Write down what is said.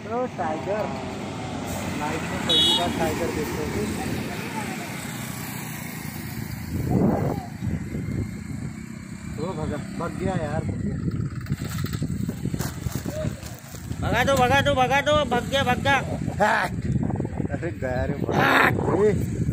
तो tiger life में पहली बार टाइगर देखते थे। तो भग गया यार। भगा दो भग गया। अरे गया रे।